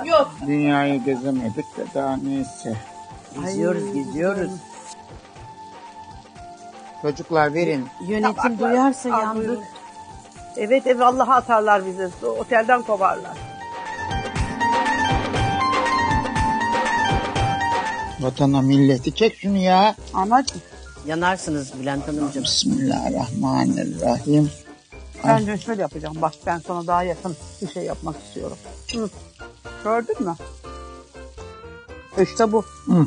Yok. Dünyayı gezemedik de daha neyse. Geziyoruz. Çocuklar verin. Yönetim duyarsa yandık. Evet Allah'a atarlar bizi. Otelden kovarlar. Vatana milleti çek şunu ya. Anacığım. Yanarsınız Bülent Hanımcığım. Bismillahirrahmanirrahim. Ben de şöyle yapacağım. Bak ben sana daha yakın bir şey yapmak istiyorum. Hı. Gördün mü? İşte bu. Hı.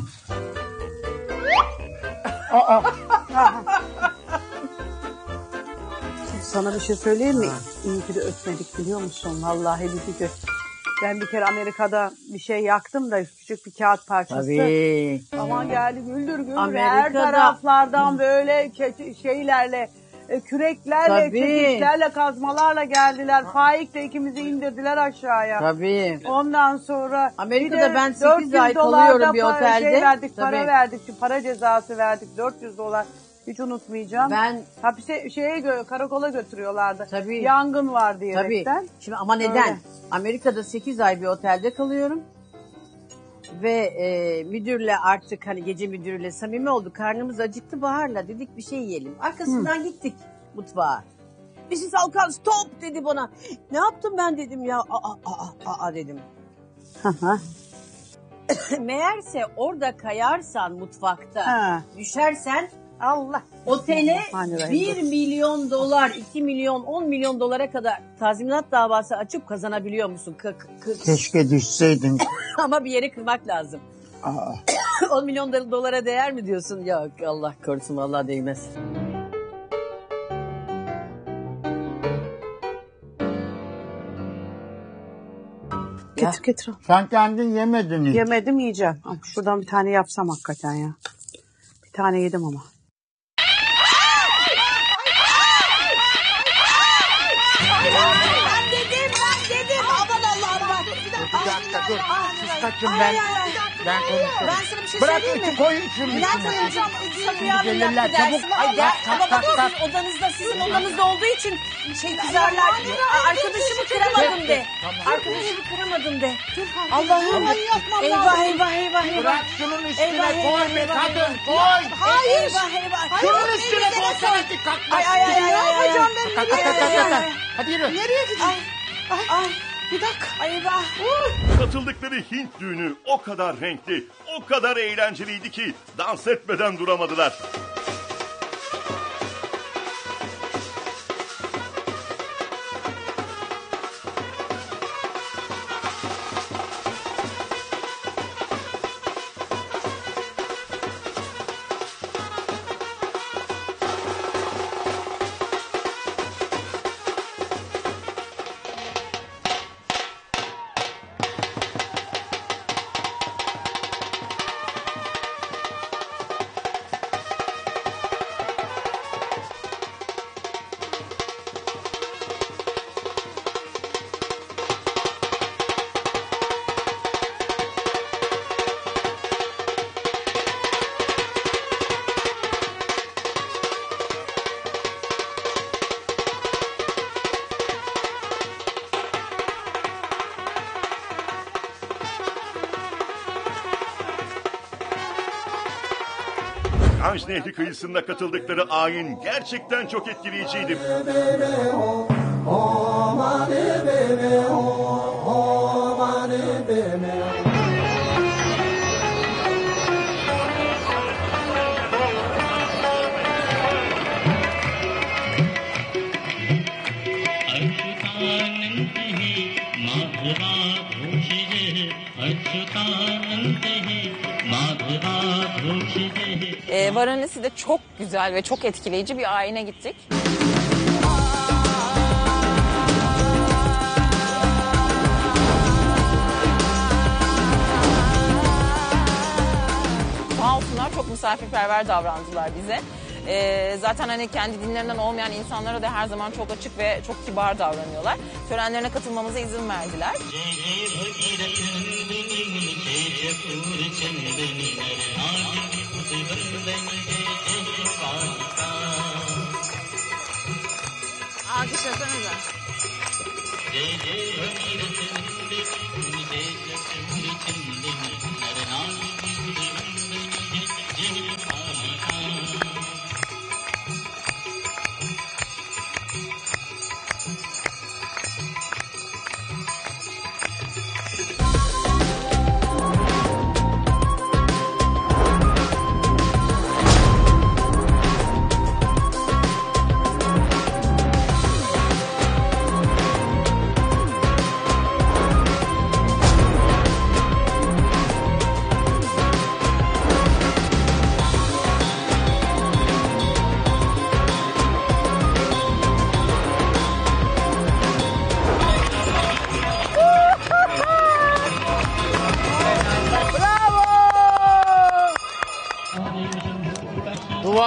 Sana bir şey söyleyeyim mi? İyi ki de ötmedik biliyor musun? Vallahi bir ki. Ben bir kere Amerika'da bir şey yaktım da küçük bir kağıt parçası. Tabii. Aman geldi güldür her Amerika'da. taraflardan böyle şeylerle, küreklerle, Tabii. çekiçlerle, kazmalarla geldiler. Faik'le ikimizi indirdiler aşağıya. Tabii. Ondan sonra Amerika'da ben 8 400 ay dolar kalıyorum da bir otelde. Şey verdik, Tabii. para verdik, para cezası verdik. 400 dolar. Hiç unutmayacağım. Ben hapise karakola götürüyorlardı. Tabii. Yangın var diyerekten. tabii. Şimdi ama neden? Öyle. Amerika'da 8 ay bir otelde kalıyorum. Ve müdürle artık hani gece müdürüyle samimi olduk. Karnımız acıktı Bahar'la. Dedik bir şey yiyelim. Arkasından gittik mutfağa. Mrs. Alkan stop dedi bana. Ne yaptım ben dedim ya. Aa dedim. Meğerse orada kayarsan mutfakta Ha. düşersen Allah. otele Bismillahirrahmanirrahim. 1 milyon dolar, 2 milyon, 10 milyon dolara kadar tazminat davası açıp kazanabiliyor musun? Keşke düşseydin. Ama bir yere kırmak lazım. 10 milyon dolara değer mi diyorsun? Yok Allah korusun vallahi değmez. Getir. Sen kendin yemedin hiç. Yemedim yiyeceğim. Ay, şuradan bir tane yapsam hakikaten ya. Bir tane yedim ama. Ben dedim. Aman Allah'ım bak. Bir dakika dur. Siz kaçın ben konuşurum. Ben sana bir şey Bırak söyleyeyim mi? eti koyun şunu. Bülent Hanımcığım, Şimdi gelirler çabuk. Ay gel Kalk, ama kalk, bak kalk. sizin odanızda olduğu için şey kızarlar. Arkadaşımı kıramadım de. Arkadaşımı kıramadım de. Allah'ım. Eyvah. Bırak şunun üstüne Eyvah, koy be eyvah, kadın koy. Hayır. Eyvah. Şunun üstüne koysana ki kalkmaz. Ay. Ne yapacağım ben? Kalk. Hadi yürü. Nereye gideyim? Ay, bir dakika. Eyvah. Katıldıkları Hint düğünü o kadar renkli, o kadar eğlenceliydi ki dans etmeden duramadılar. Ganj Nehri kıyısında katıldıkları ayin gerçekten çok etkileyiciydi. Varanasi'de çok güzel ve çok etkileyici bir ayine gittik. Sağ olsunlar, çok misafirperver davrandılar bize. Zaten hani kendi dinlerinden olmayan insanlara da her zaman çok açık ve çok kibar davranıyorlar. Törenlerine katılmamıza izin verdiler. Alkışlasanıza.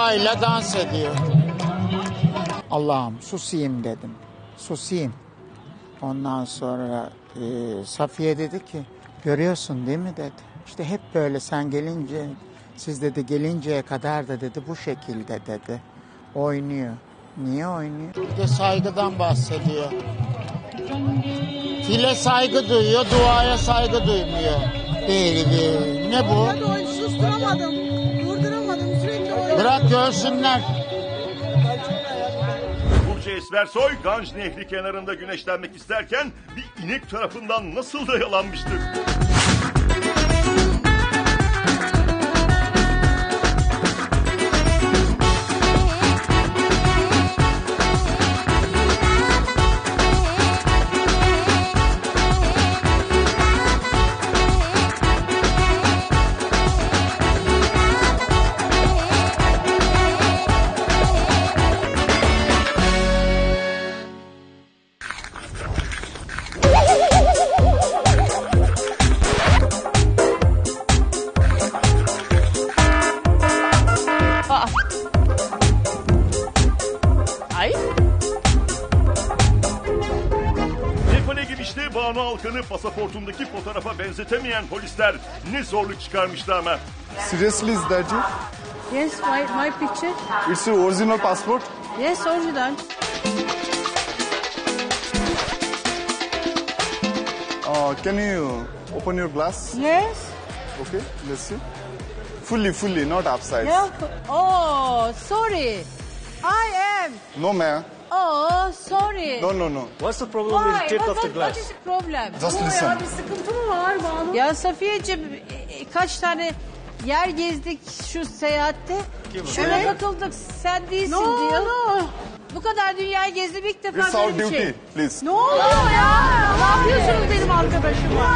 sırayla dans ediyor. Allah'ım susayım dedim. Susayım. Ondan sonra Safiye dedi ki görüyorsun değil mi dedi. İşte hep böyle sen gelince siz dedi gelinceye kadar da dedi bu şekilde dedi. Oynuyor. Niye oynuyor? Bir de saygıdan bahsediyor. File saygı duyuyor, duaya saygı duymuyor. Değil. Ne bu? Susturamadım. Durduramadım. Sürekli oynuyor. Bırak görsünler. Burcu Esmersoy Ganj Nehri kenarında güneşlenmek isterken bir inek tarafından nasıl da yalanmıştır. Ay. Nepal'e gidişte Banu Alkan'ı pasaportundaki fotoğrafa benzetemeyen polisler ne zorluk çıkarmıştı ama. Seriously, is that you? Yes, my picture. It's your original passport? Yes, original. Can you open your glass? Yes. Okay, let's see. Fully, not upside. Yeah. Oh, sorry. I am. No, ma'am. Oh, sorry. No. What's the problem with the tip of the What glass? is the problem? Just listen. Bir sıkıntı mı var Banu? Ya Safiyeciğim kaç tane yer gezdik şu seyahatte. Şuna katıldık. Sen değilsin diyor. Bu kadar dünyayı gezdim ilk defa It's our böyle bir duty, şey. please. Ne oluyor ya? Ne yapıyorsunuz benim arkadaşıma?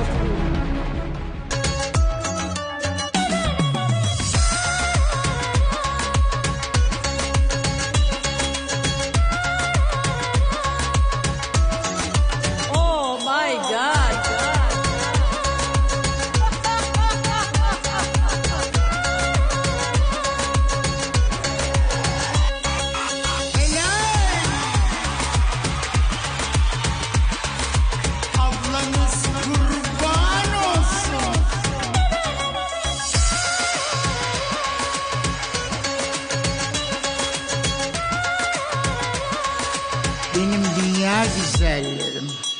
Oh my God. Ablanız kurban olsun. Benim dünya güzellerim.